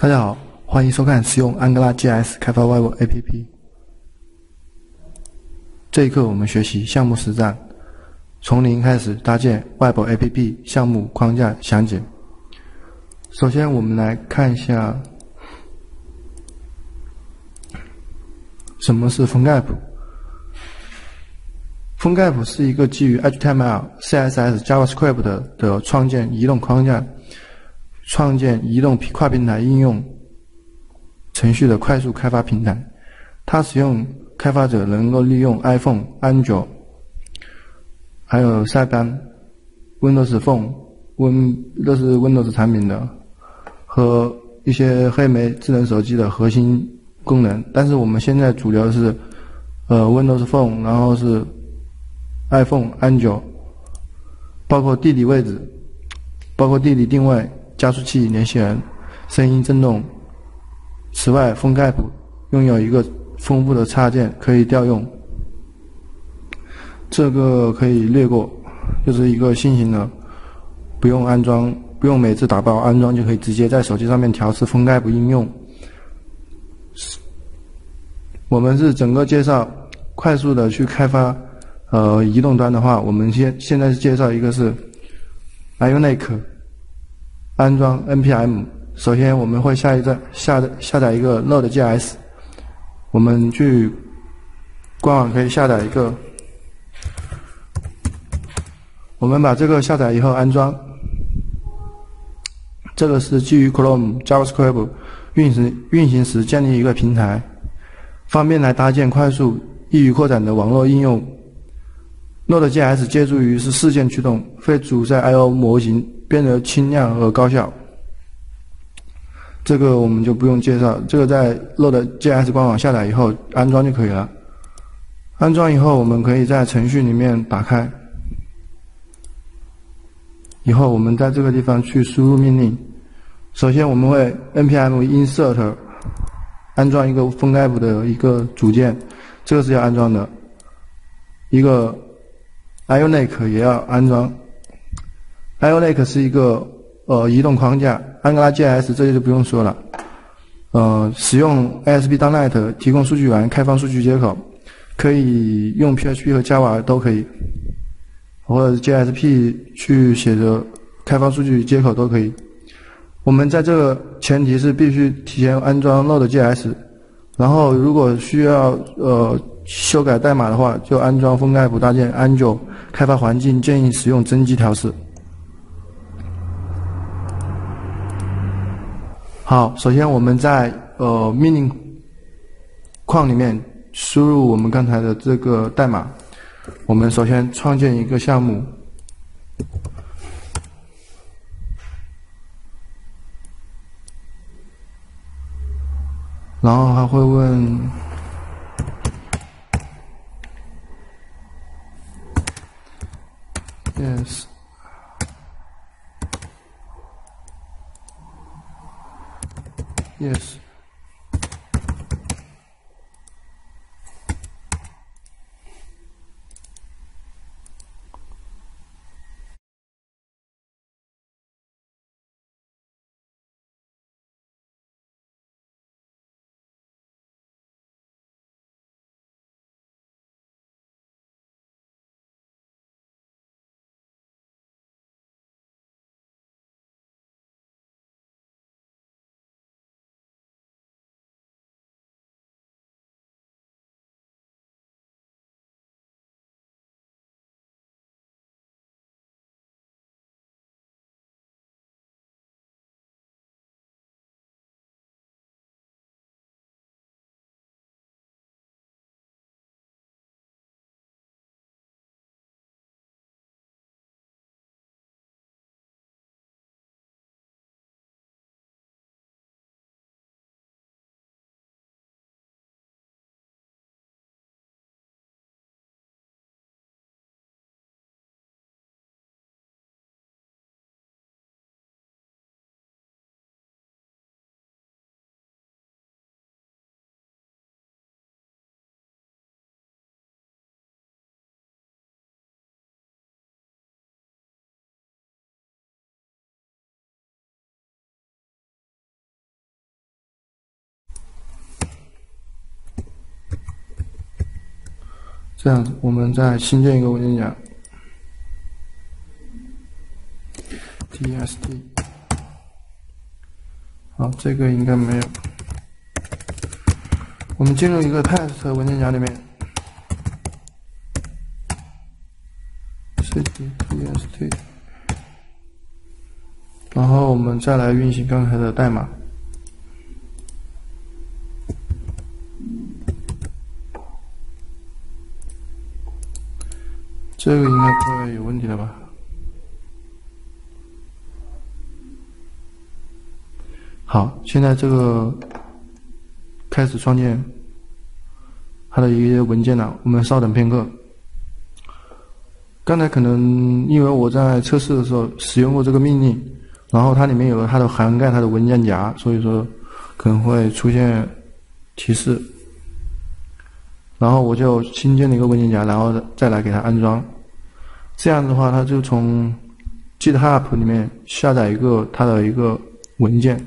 大家好，欢迎收看使用 AngularJS 开发 Web APP。这一课我们学习项目实战，从零开始搭建 Web APP 项目框架详解。首先，我们来看一下什么是 PhoneGap。PhoneGap 是一个基于 HTML、CSS、JavaScript 的创建移动框架、创建移动跨平台应用程序的快速开发平台。它使用开发者能够利用 iPhone、安卓，还有塞班、Windows Phone、都是 Windows 产品的，和一些黑莓智能手机的核心功能。但是我们现在主流是Windows Phone， 然后是 iPhone、安卓，包括地理位置，包括地理定位、加速器、联系人、声音震动。此外 ，PhoneGap 拥有一个丰富的插件可以调用，这个可以略过，就是一个新型的，不用安装，不用每次打包安装就可以直接在手机上面调试 PhoneGap 应用。我们是整个介绍快速的去开发移动端的话，我们现在是介绍一个是 Ionic 安装 npm。首先我们会下载一个 Node.js， 我们去官网可以下载一个，我们把这个下载以后安装。这个是基于 Chrome、JavaScript 运行时建立一个平台，方便来搭建快速、易于扩展的网络应用。Node.js 借助于是事件驱动，非主载 I/O 模型，变得轻量和高效。这个我们就不用介绍，这个在 Node.js 官网下载以后安装就可以了。安装以后，我们可以在程序里面打开，以后我们在这个地方去输入命令。首先我们会 npm insert 安装一个 PhoneGap 的一个组件，这个是要安装的。一个 Ionic 也要安装。Ionic 是一个移动框架。AngularJS 这些就不用说了。使用 ASP.NET 提供数据源、开放数据接口，可以用 PHP 和 Java 都可以，或者是 JSP 去写的开放数据接口都可以。我们在这个前提是必须提前安装 Node.js， 然后如果需要修改代码的话，就安装 PhoneGap 搭建安卓开发环境，建议使用真机调试。好，首先我们在命令框里面输入我们刚才的这个代码。我们首先创建一个项目，然后还会问，yes。Yes。 这样子，我们再新建一个文件夹 ，tst。好，这个应该没有。我们进入一个 test 文件夹里面 ，cd_tst， 然后我们再来运行刚才的代码。这个应该不会有问题了吧？好，现在这个开始创建它的一些文件了，我们稍等片刻。刚才可能因为我在测试的时候使用过这个命令，然后它里面有它的涵盖它的文件夹，所以说可能会出现提示。然后我就新建了一个文件夹，然后再来给它安装。这样的话，它就从 GitHub 里面下载一个它的一个文件。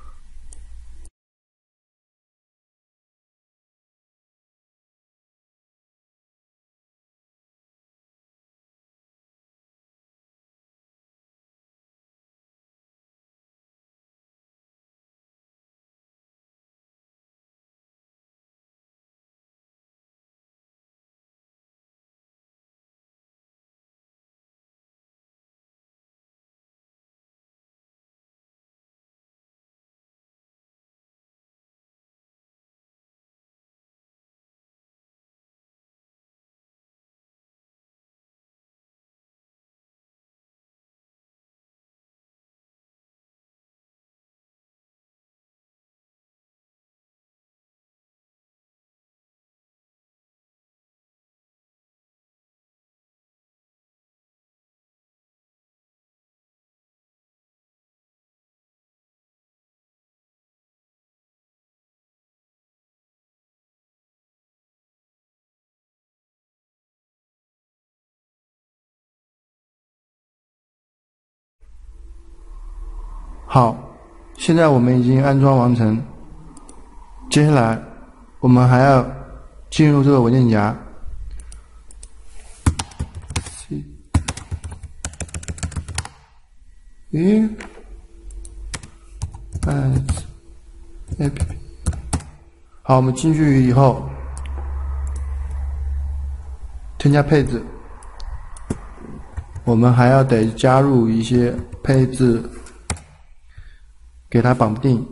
好，现在我们已经安装完成。接下来我们还要进入这个文件夹。app。好，我们进去以后，添加配置，我们还要得加入一些配置，给它绑定。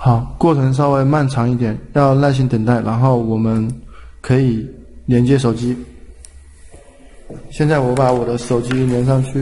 好，过程稍微漫长一点，要耐心等待，然后我们可以连接手机。现在我把我的手机连上去。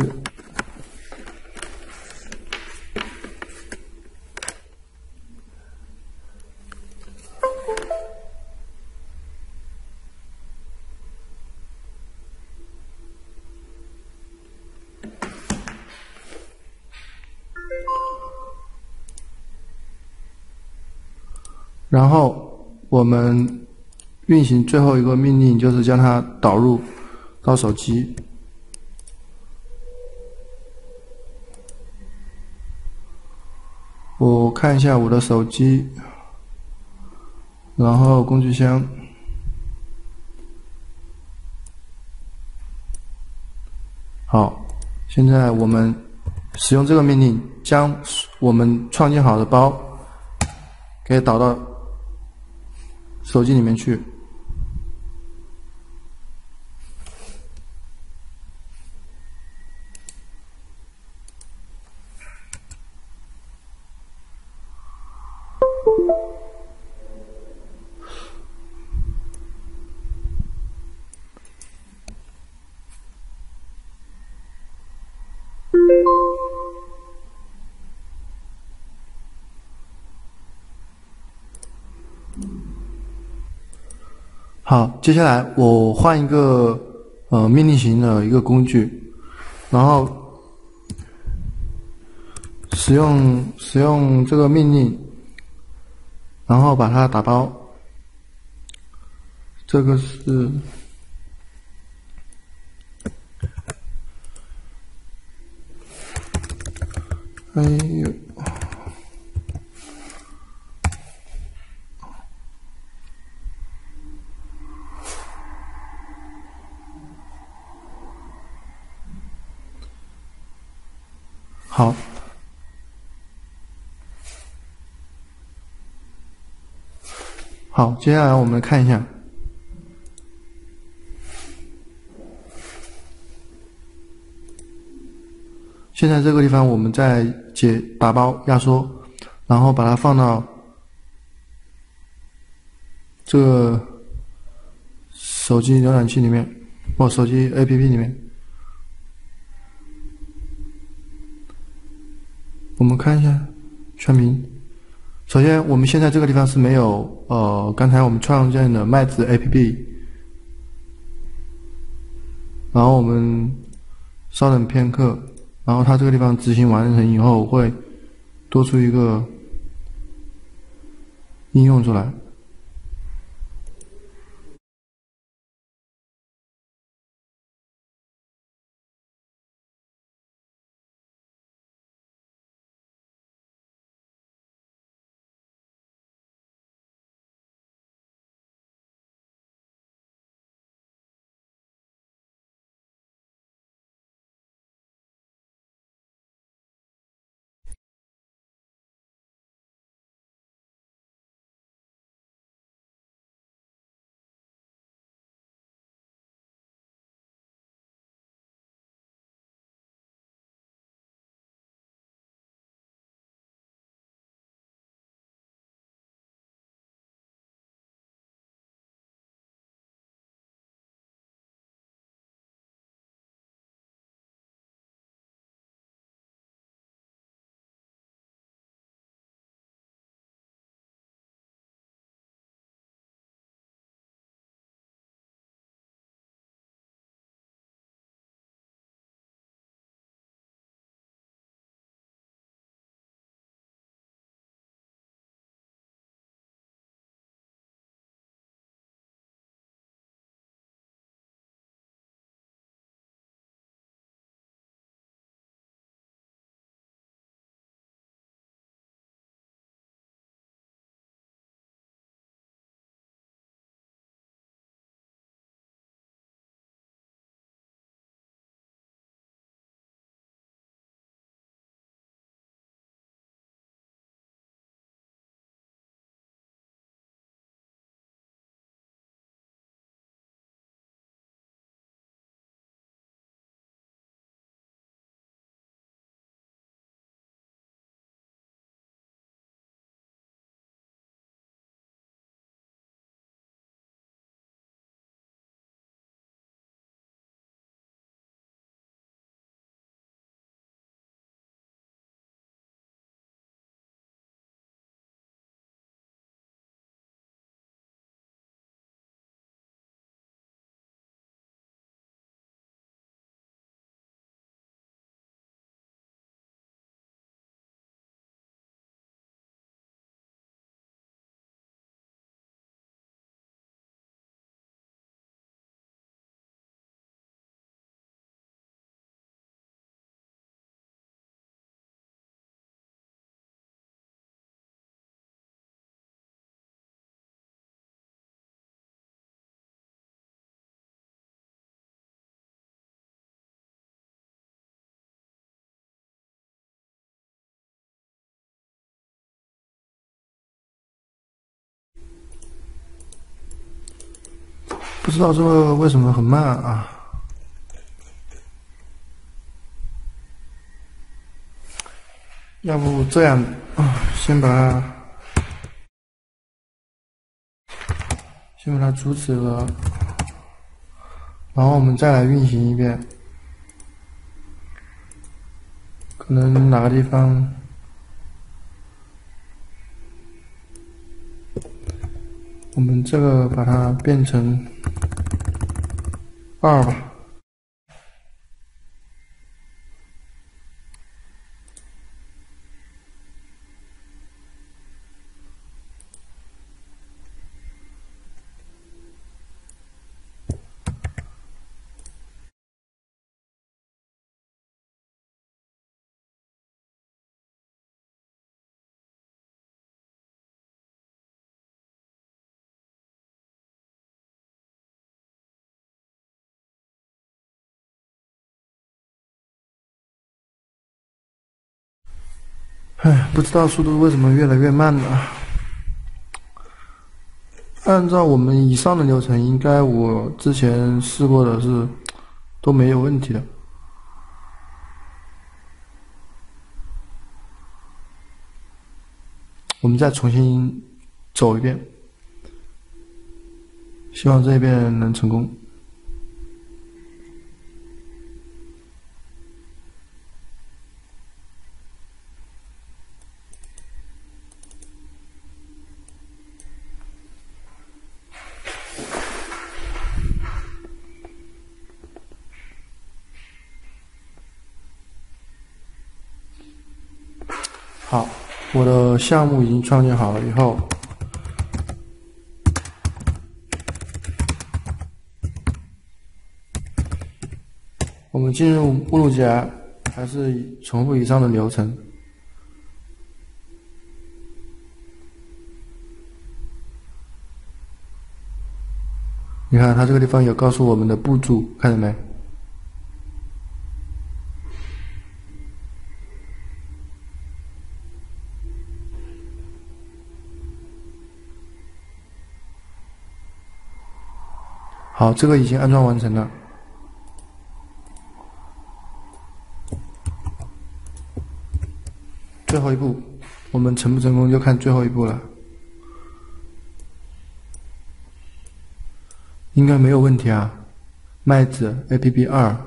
然后我们运行最后一个命令，就是将它导入到手机。我看一下我的手机，然后工具箱。好，现在我们使用这个命令，将我们创建好的包给导到手机里面去。好，接下来我换一个命令型的一个工具，然后使用这个命令，然后把它打包。这个是哎呦。好，好，接下来我们看一下，现在这个地方我们在打包压缩，然后把它放到这个手机浏览器里面，或手机 APP 里面。我们看一下全屏。首先，我们现在这个地方是没有刚才我们创建的麦子 APP， 然后我们稍等片刻，然后它这个地方执行完成以后会多出一个应用出来。 不知道这个为什么很慢啊？要不这样啊，先把它阻止了，然后我们再来运行一遍。可能哪个地方我们这个把它变成2吧。唉，不知道速度为什么越来越慢了。按照我们以上的流程，应该我之前试过的是都没有问题的。我们再重新走一遍，希望这一遍能成功。好，我的项目已经创建好了以后，我们进入目录夹，还是重复以上的流程。你看，它这个地方有告诉我们的步骤，看见没？好，这个已经安装完成了。最后一步，我们成不成功就看最后一步了。应该没有问题啊。麦子 APP2。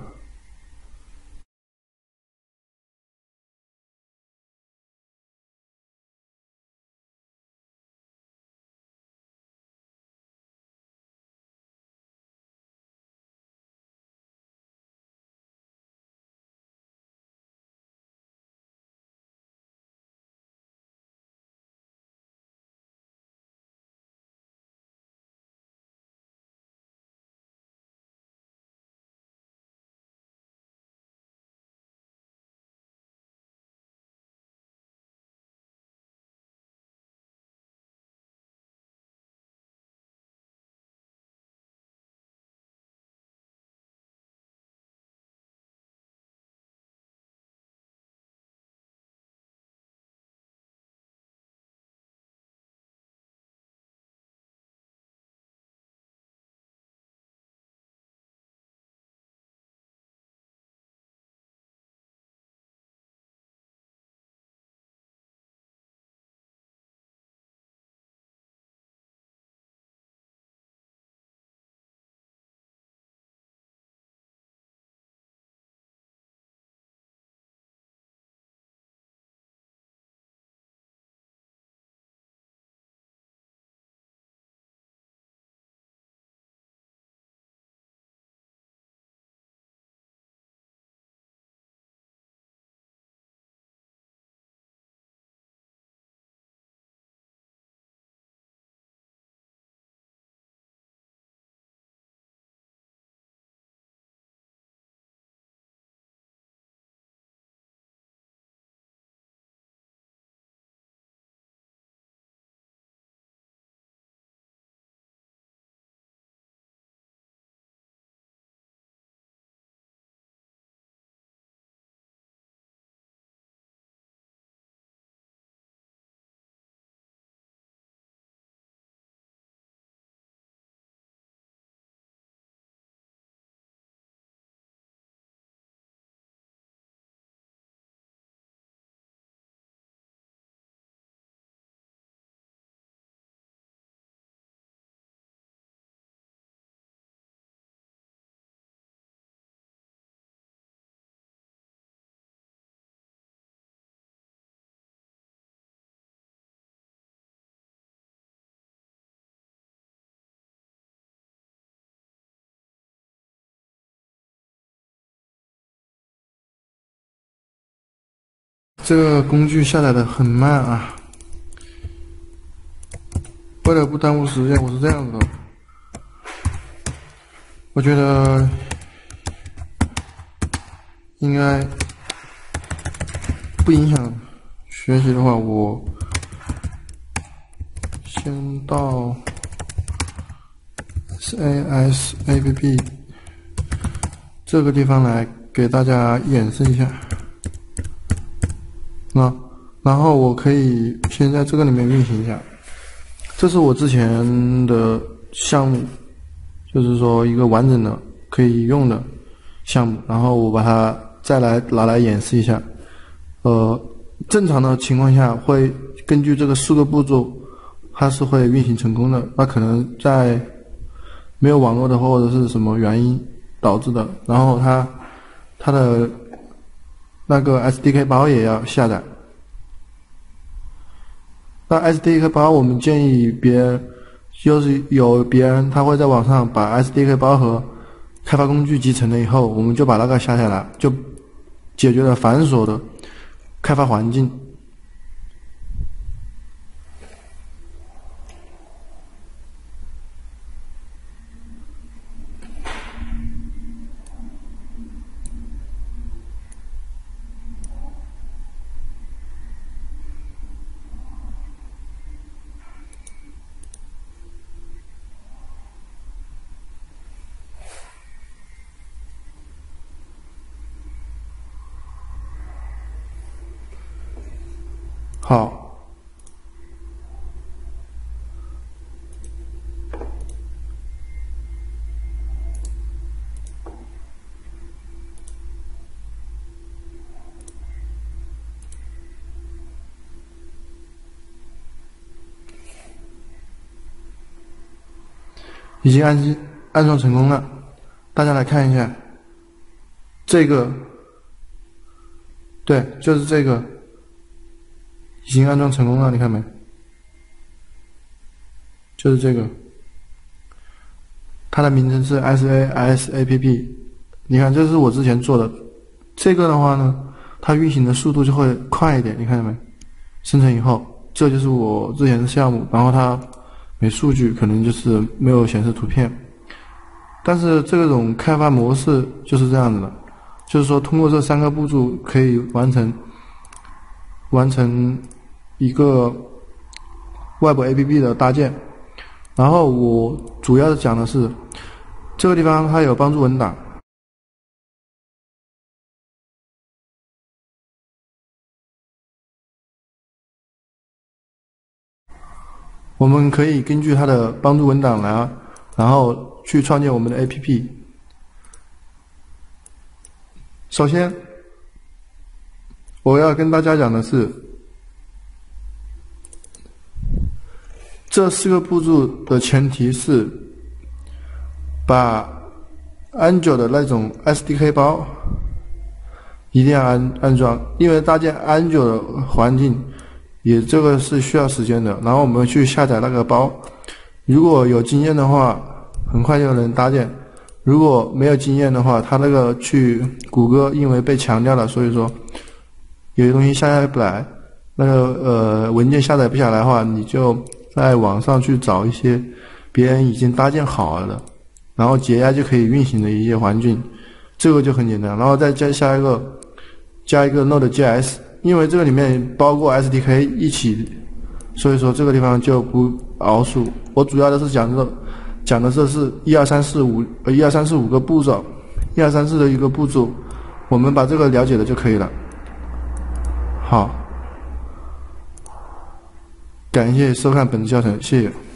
这个工具下载的很慢啊。为了不耽误时间，我是这样子的。我觉得应该不影响学习的话，我先到 SASAPP 这个地方来给大家演示一下。然后我可以先在这个里面运行一下。这是我之前的项目，就是说一个完整的可以用的项目，然后我把它再拿来演示一下。正常的情况下会根据这个4个步骤，它是会运行成功的。那可能在没有网络的或者是什么原因导致的，然后它的那个 SDK 包也要下载。那 SDK 包我们建议别人，就是有别人他会在网上把 SDK 包和开发工具集成了以后，我们就把那个下下来，就解决了繁琐的开发环境。好，已经安装成功了，大家来看一下，这个，对，就是这个。已经安装成功了，你看没？就是这个，它的名称是 SASAPP。你看，这是我之前做的。这个的话呢，它运行的速度就会快一点，你看见没？生成以后，这就是我之前的项目，然后它没数据，可能就是没有显示图片。但是这种开发模式就是这样子的，就是说通过这3个步骤可以完成一个外部 APP 的搭建。然后我主要讲的是这个地方它有帮助文档，我们可以根据它的帮助文档来，然后去创建我们的 APP。首先我要跟大家讲的是，这4个步骤的前提是把安卓的那种 SDK 包一定要安装，因为搭建安卓的环境这个是需要时间的。然后我们去下载那个包，如果有经验的话，很快就能搭建；如果没有经验的话，它那个去谷歌因为被强调了，所以说有些东西下载不来，那个文件下载不下来的话，你就在网上去找一些别人已经搭建好了的，然后解压就可以运行的一些环境，这个就很简单。然后再加一个 Node.js， 因为这个里面包括 SDK 一起，所以说这个地方就不赘述。我主要的是讲的这是1、2、3、4、5个步骤，1、2、3、4的一个步骤，我们把这个了解了就可以了。好，感谢收看本次教程，谢谢。